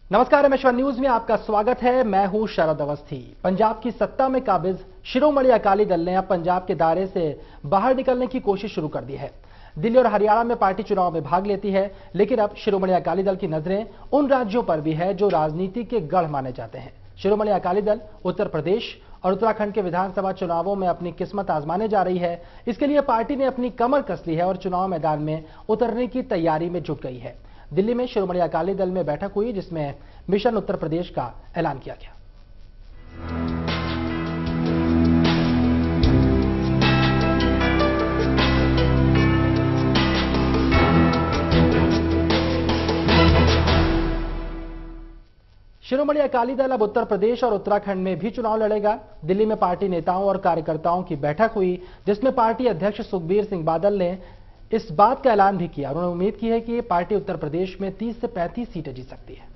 नमस्कार, एमएच1 न्यूज में आपका स्वागत है। मैं हूं शरद अवस्थी। पंजाब की सत्ता में काबिज शिरोमणि अकाली दल ने अब पंजाब के दायरे से बाहर निकलने की कोशिश शुरू कर दी है। दिल्ली और हरियाणा में पार्टी चुनाव में भाग लेती है, लेकिन अब शिरोमणि अकाली दल की नजरें उन राज्यों पर भी है जो राजनीति के गढ़ माने जाते हैं। शिरोमणि अकाली दल उत्तर प्रदेश और उत्तराखंड के विधानसभा चुनावों में अपनी किस्मत आजमाने जा रही है। इसके लिए पार्टी ने अपनी कमर कस ली है और चुनाव मैदान में उतरने की तैयारी में जुट गई है। दिल्ली में शिरोमणि अकाली दल में बैठक हुई, जिसमें मिशन उत्तर प्रदेश का ऐलान किया गया। शिरोमणि अकाली दल अब उत्तर प्रदेश और उत्तराखंड में भी चुनाव लड़ेगा। दिल्ली में पार्टी नेताओं और कार्यकर्ताओं की बैठक हुई, जिसमें पार्टी अध्यक्ष सुखबीर सिंह बादल ने इस बात का ऐलान भी किया। उन्होंने उम्मीद की है कि पार्टी उत्तर प्रदेश में 30 से 35 सीटें जीत सकती है।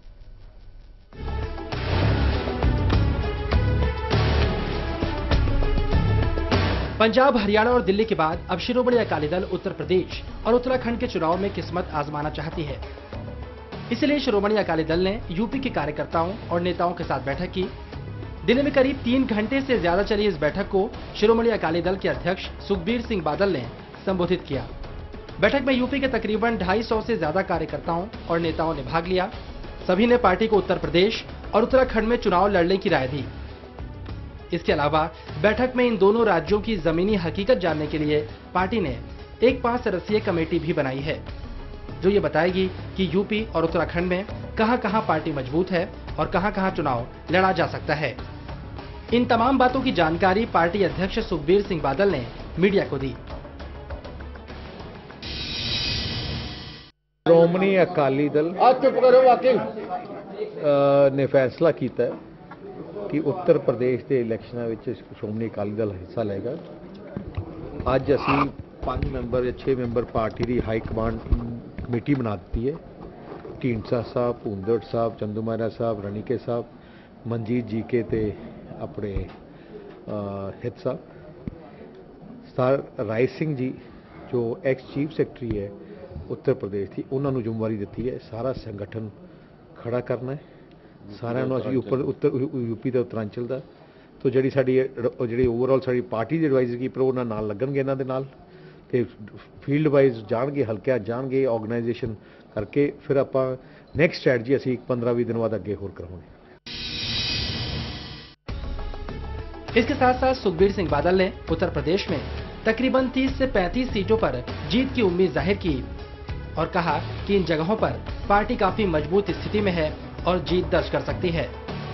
पंजाब, हरियाणा और दिल्ली के बाद अब शिरोमणि अकाली दल उत्तर प्रदेश और उत्तराखंड के चुनाव में किस्मत आजमाना चाहती है। इसलिए शिरोमणि अकाली दल ने यूपी के कार्यकर्ताओं और नेताओं के साथ बैठक की। दिल्ली में करीब 3 घंटे से ज्यादा चली इस बैठक को शिरोमणि अकाली दल के अध्यक्ष सुखबीर सिंह बादल ने संबोधित किया। बैठक में यूपी के तकरीबन 250 से ज्यादा कार्यकर्ताओं और नेताओं ने भाग लिया। सभी ने पार्टी को उत्तर प्रदेश और उत्तराखंड में चुनाव लड़ने की राय दी। इसके अलावा बैठक में इन दोनों राज्यों की जमीनी हकीकत जानने के लिए पार्टी ने एक 5 सदस्यीय कमेटी भी बनाई है, जो ये बताएगी कि यूपी और उत्तराखंड में कहां-कहां पार्टी मजबूत है और कहां-कहां चुनाव लड़ा जा सकता है। इन तमाम बातों की जानकारी पार्टी अध्यक्ष सुखबीर सिंह बादल ने मीडिया को दी। श्रोमणी अकाली दल ने फैसला किया कि उत्तर प्रदेश के इलैक्शनों में श्रोमणी अकाली दल हिस्सा लेगा। अज असी 5 मैंबर या 6 मैंबर पार्टी की हाई कमांड कमेटी बना दी है। ढींडसा साहब, भूंदड़ साहब, चंदूमारा साहब, रणीके साहब, मनजीत जी के ते अपने हित साहब, सर राय सिंह जी जो एक्स चीफ सैकटरी है उत्तर प्रदेश की, उन्होंने जिम्मेवारी दी है सारा संगठन खड़ा करना है, सारे ऊपर उत्तर यूपी का उत्तरांचल का। तो जी जी ओवरऑल साड़ी पार्टी की एडवाइजर कीपर उन्होंने नाल लगनगे, इन्होंने नाल ते फील्ड वाइज जाणगे, हल्के जाणगे, ऑर्गेनाइजेशन करके फिर आप नैक्सट स्ट्रैटजी असी 15-20 दिन बाद अगे होर करांगे। इसके साथ साथ सुखबीर सिंह बादल ने उत्तर प्रदेश में तकरीबन 30 से 35 सीटों पर जीत की उम्मीद जाहिर की और कहा कि इन जगहों पर पार्टी काफी मजबूत स्थिति में है और जीत दर्ज कर सकती है।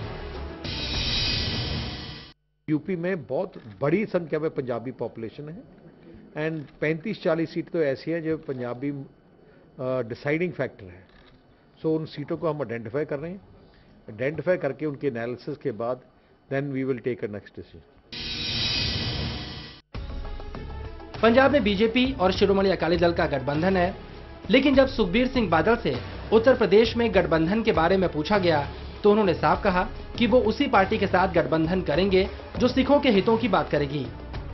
यूपी में बहुत बड़ी संख्या में पंजाबी पॉपुलेशन है एंड 35-40 सीट तो ऐसी हैं जो पंजाबी डिसाइडिंग फैक्टर है। सो उन सीटों को हम आइडेंटिफाई कर रहे हैं। आइडेंटिफाई करके उनके एनालिसिस के बाद then we will take a next decision. Punjab में बीजेपी और शिरोमणि अकाली दल का गठबंधन है, लेकिन जब सुखबीर सिंह बादल से उत्तर प्रदेश में गठबंधन के बारे में पूछा गया तो उन्होंने साफ कहा कि वो उसी पार्टी के साथ गठबंधन करेंगे जो सिखों के हितों की बात करेगी।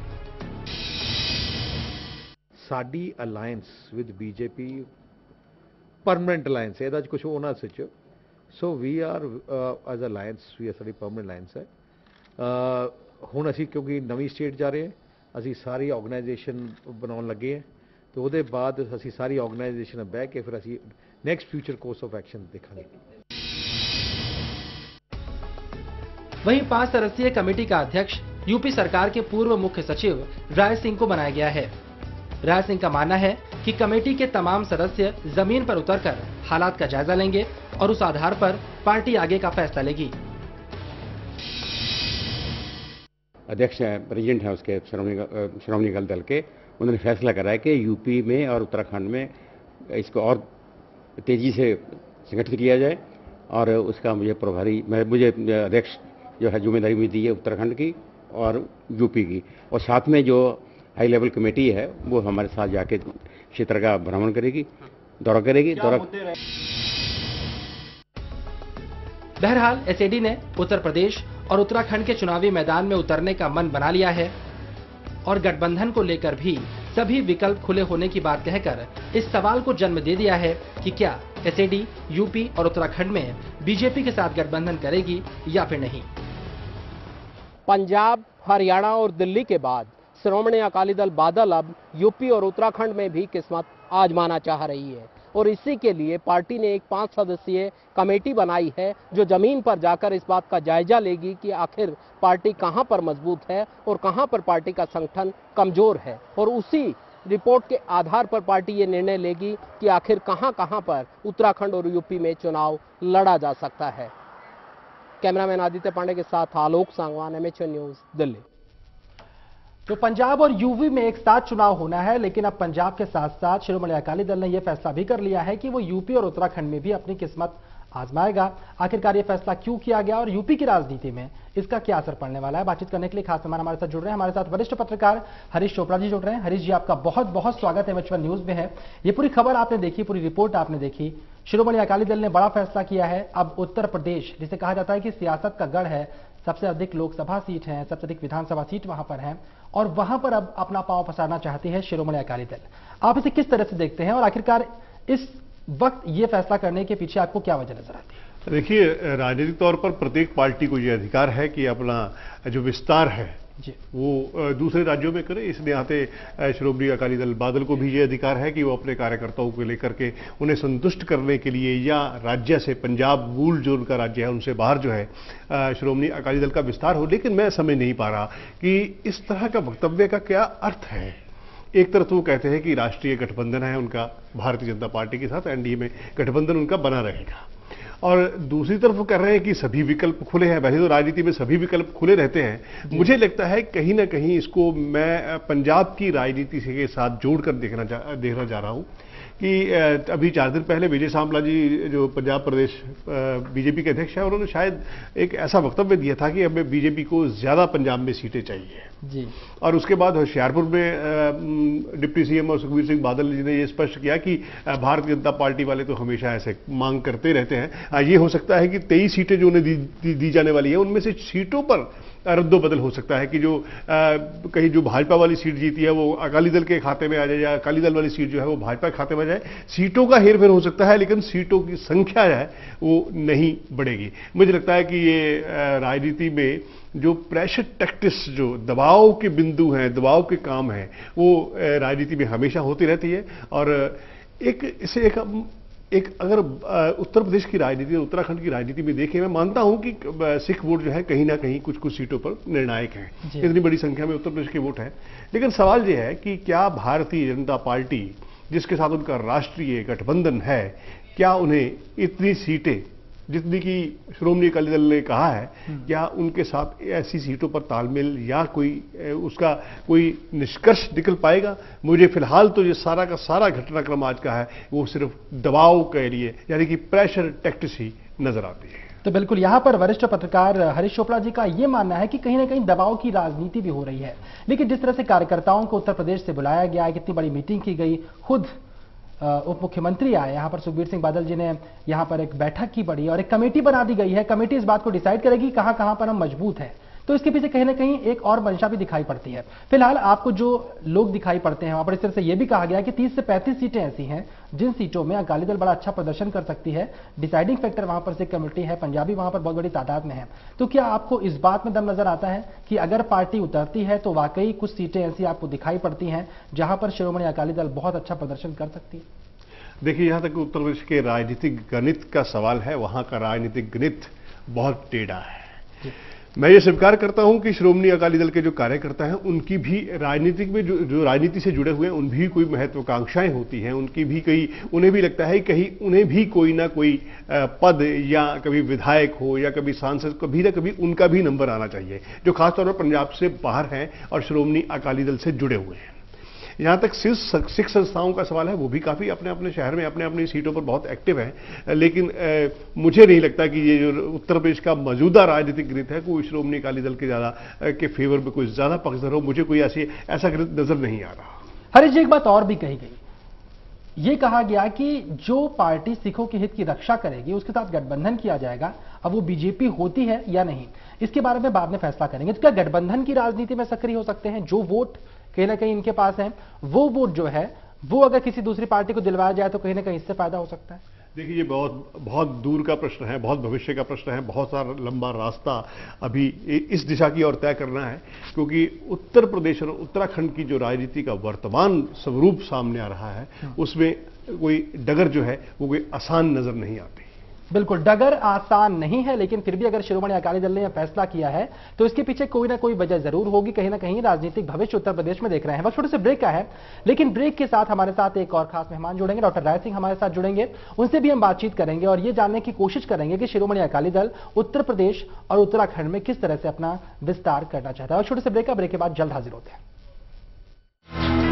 साडी alliance with BJP permanent alliance है, कुछ होना सच। So we are as alliance we are साडी परमानेंट अलायंस है। हुण असी क्योंकि नवी स्टेट जा रहे हैं, असी सारी ऑर्गेनाइजेशन बनाने लगे हैं, तो उसके बाद असी सारी ऑर्गेनाइजेशन बह के फिर असी next future course of action देखेंगे। वहीं 5 सदस्यीय कमेटी का अध्यक्ष यूपी सरकार के पूर्व मुख्य सचिव राय सिंह को बनाया गया है। राय सिंह का मानना है कि कमेटी के तमाम सदस्य जमीन पर उतरकर हालात का जायजा लेंगे और उस आधार पर पार्टी आगे का फैसला लेगी। अध्यक्ष प्रेसिडेंट हैं उसके श्रोमणी अकाली दल के, उन्होंने फैसला करा है कि यूपी में और उत्तराखंड में इसको और तेजी से संगठित किया जाए और उसका मुझे अध्यक्ष जो है जिम्मेदारी भी दी है उत्तराखंड की और यूपी की, और साथ में जो हाई लेवल कमेटी है वो हमारे साथ जाके क्षेत्र का भ्रमण करेगी, दौरा करेगी। बहरहाल एसएडी ने उत्तर प्रदेश और उत्तराखंड के चुनावी मैदान में उतरने का मन बना लिया है और गठबंधन को लेकर भी सभी विकल्प खुले होने की बात कहकर इस सवाल को जन्म दे दिया है कि क्या एसएडी यूपी और उत्तराखंड में बीजेपी के साथ गठबंधन करेगी या फिर नहीं। पंजाब, हरियाणा और दिल्ली के बाद श्रोमणी अकाली दल बादल अब यूपी और उत्तराखंड में भी किस्मत आजमाना चाह रही है और इसी के लिए पार्टी ने एक 5 सदस्यीय कमेटी बनाई है जो जमीन पर जाकर इस बात का जायजा लेगी कि आखिर पार्टी कहां पर मजबूत है और कहां पर पार्टी का संगठन कमजोर है, और उसी रिपोर्ट के आधार पर पार्टी ये निर्णय लेगी कि आखिर कहां कहां पर उत्तराखंड और यूपी में चुनाव लड़ा जा सकता है। कैमरामैन आदित्य पांडे के साथ आलोक सांगवान, एमएचए न्यूज, दिल्ली। तो पंजाब और यूपी में एक साथ चुनाव होना है, लेकिन अब पंजाब के साथ साथ शिरोमणि अकाली दल ने यह फैसला भी कर लिया है कि वो यूपी और उत्तराखंड में भी अपनी किस्मत आजमाएगा। आखिरकार यह फैसला क्यों किया गया और यूपी की राजनीति में इसका क्या असर पड़ने वाला है, बातचीत करने के लिए खास मेहमान हमारे साथ जुड़ रहे हैं। हमारे साथ वरिष्ठ पत्रकार हरीश चोपड़ा जी जुड़ रहे हैं। हरीश जी, आपका बहुत बहुत स्वागत है एमएच1 न्यूज में है। ये पूरी खबर आपने देखी, पूरी रिपोर्ट आपने देखी। शिरोमणि अकाली दल ने बड़ा फैसला किया है। अब उत्तर प्रदेश, जिसे कहा जाता है कि सियासत का गढ़ है, सबसे अधिक लोकसभा सीट है, सबसे अधिक विधानसभा सीट वहां पर है, और वहां पर अब अपना पांव पसारना चाहती है शिरोमणि अकाली दल। आप इसे किस तरह से देखते हैं और आखिरकार इस वक्त ये फैसला करने के पीछे आपको क्या वजह नजर आती है? देखिए, राजनीतिक तौर पर प्रत्येक पार्टी को यह अधिकार है कि अपना जो विस्तार है वो दूसरे राज्यों में करे। इस नाते श्रोमणी अकाली दल बादल को भी ये अधिकार है कि वो अपने कार्यकर्ताओं को लेकर के उन्हें संतुष्ट करने के लिए या राज्य से, पंजाब मूल जो उनका राज्य है उनसे बाहर जो है श्रोमणी अकाली दल का विस्तार हो। लेकिन मैं समझ नहीं पा रहा कि इस तरह का वक्तव्य का क्या अर्थ है। एक तरफ तो वो कहते हैं कि राष्ट्रीय गठबंधन है उनका भारतीय जनता पार्टी के साथ, एनडीए में गठबंधन उनका बना रहेगा, और दूसरी तरफ वो कह रहे हैं कि सभी विकल्प खुले हैं। वैसे तो राजनीति में सभी विकल्प खुले रहते हैं। मुझे लगता है कहीं ना कहीं इसको मैं पंजाब की राजनीति के साथ जोड़कर देखना जा रहा हूं कि अभी 4 दिन पहले विजय सांपला जी जो पंजाब प्रदेश बीजेपी के अध्यक्ष हैं, उन्होंने शायद एक ऐसा वक्तव्य दिया था कि हमें बीजेपी को ज्यादा पंजाब में सीटें चाहिए जी। और उसके बाद होशियारपुर में डिप्टी सीएम और सुखबीर सिंह बादल जी ने यह स्पष्ट किया कि भारतीय जनता पार्टी वाले तो हमेशा ऐसे मांग करते रहते हैं। ये हो सकता है कि 23 सीटें जो उन्हें दी जाने वाली है उनमें से सीटों पर रद्दोबदल हो सकता है कि जो कहीं जो भाजपा वाली सीट जीती है वो अकाली दल के खाते में आ जाए, या अकाली दल वाली सीट जो है वो भाजपा के खाते में आ जाए। सीटों का हेरफेर हो सकता है, लेकिन सीटों की संख्या जो है वो नहीं बढ़ेगी। मुझे लगता है कि ये राजनीति में जो प्रेशर टैक्टिस, जो दबाव के बिंदु हैं, दबाव के काम हैं, वो राजनीति में हमेशा होती रहती है। और एक अगर उत्तर प्रदेश की राजनीति और उत्तराखंड की राजनीति में देखें, मैं मानता हूं कि सिख वोट जो है कहीं ना कहीं कुछ कुछ सीटों पर निर्णायक है। इतनी बड़ी संख्या में उत्तर प्रदेश के वोट है। लेकिन सवाल यह है कि क्या भारतीय जनता पार्टी, जिसके साथ उनका राष्ट्रीय गठबंधन है, क्या उन्हें इतनी सीटें जितनी की श्रोमणी अकाली दल ने कहा है, क्या उनके साथ ऐसी सीटों पर तालमेल या उसका कोई निष्कर्ष निकल पाएगा? मुझे फिलहाल तो ये सारा का सारा घटनाक्रम आज का है वो सिर्फ दबाव के लिए, यानी कि प्रेशर टैक्टिस ही नजर आती है। तो बिल्कुल यहाँ पर वरिष्ठ पत्रकार हरीश चोपड़ा जी का ये मानना है कि कहीं ना कहीं दबाव की राजनीति भी हो रही है। लेकिन जिस तरह से कार्यकर्ताओं को उत्तर प्रदेश से बुलाया गया है, कितनी बड़ी मीटिंग की गई, खुद उप मुख्यमंत्री आए यहाँ पर, सुखबीर सिंह बादल जी ने यहाँ पर एक बैठक की पड़ी और एक कमेटी बना दी गई है। कमेटी इस बात को डिसाइड करेगी कहां कहां पर हम मजबूत हैं। तो इसके पीछे कहीं ना कहीं एक और मंशा भी दिखाई पड़ती है। फिलहाल आपको जो लोग दिखाई पड़ते हैं वहां पर, इस तरह से यह भी कहा गया कि 30 से 35 सीटें ऐसी हैं जिन सीटों में अकाली दल बड़ा अच्छा प्रदर्शन कर सकती है। डिसाइडिंग फैक्टर वहां पर सिख कमेटी है, पंजाबी वहां पर बहुत बड़ी तादाद में है। तो क्या आपको इस बात में दम नजर आता है कि अगर पार्टी उतरती है तो वाकई कुछ सीटें ऐसी आपको दिखाई पड़ती हैं जहां पर शिरोमणि अकाली दल बहुत अच्छा प्रदर्शन कर सकती है? देखिए, यहां तक उत्तर प्रदेश के राजनीतिक गणित का सवाल है, वहां का राजनीतिक गणित बहुत टेढ़ा है। मैं ये स्वीकार करता हूं कि श्रोमणी अकाली दल के जो कार्यकर्ता हैं उनकी भी राजनीतिक में जो राजनीति से जुड़े हुए हैं उन भी कोई महत्वाकांक्षाएं होती हैं, उनकी भी उन्हें भी लगता है कहीं उन्हें भी कोई ना कोई पद, या कभी विधायक हो या कभी सांसद, कभी ना कभी उनका भी नंबर आना चाहिए, जो खासतौर पर पंजाब से बाहर हैं और श्रोमणी अकाली दल से जुड़े हुए हैं। यहां तक सिख संस्थाओं का सवाल है, वो भी काफी अपने अपने शहर में अपने अपनी सीटों पर बहुत एक्टिव है। लेकिन मुझे नहीं लगता कि ये जो उत्तर प्रदेश का मौजूदा राजनीतिक गणित है कोई श्रोमणी अकाली दल के ज्यादा के फेवर में कोई ज्यादा पक्षधर हो। मुझे कोई ऐसा गणित नजर नहीं आ रहा। हरीश जी, एक बात और भी कही गई, ये कहा गया कि जो पार्टी सिखों के हित की रक्षा करेगी उसके साथ गठबंधन किया जाएगा। अब वो बीजेपी होती है या नहीं, इसके बारे में बाद में फैसला करेंगे। तो क्या गठबंधन की राजनीति में सक्रिय हो सकते हैं? जो वोट कहीं ना कहीं इनके पास है, वो वोट जो है वो अगर किसी दूसरी पार्टी को दिलवाया जाए तो कहीं ना कहीं इससे फायदा हो सकता है। देखिए, ये बहुत दूर का प्रश्न है, बहुत भविष्य का प्रश्न है, बहुत सारा लंबा रास्ता अभी इस दिशा की ओर तय करना है, क्योंकि उत्तर प्रदेश और उत्तराखंड की जो राजनीति का वर्तमान स्वरूप सामने आ रहा है, उसमें कोई डगर जो है वो कोई आसान नजर नहीं आती। बिल्कुल, डगर आसान नहीं है, लेकिन फिर भी अगर शिरोमणि अकाली दल ने यह फैसला किया है तो इसके पीछे कोई ना कोई वजह जरूर होगी। कहीं ना कहीं राजनीतिक भविष्य उत्तर प्रदेश में देख रहे हैं। वक्त छोटे से ब्रेक का है, लेकिन ब्रेक के साथ हमारे साथ एक और खास मेहमान जुड़ेंगे, डॉक्टर राय सिंह हमारे साथ जुड़ेंगे। उनसे भी हम बातचीत करेंगे और ये जानने की कोशिश करेंगे कि शिरोमणि अकाली दल उत्तर प्रदेश और उत्तराखंड में किस तरह से अपना विस्तार करना चाहता है। और छोटे से ब्रेक के बाद जल्द हाजिर होते हैं।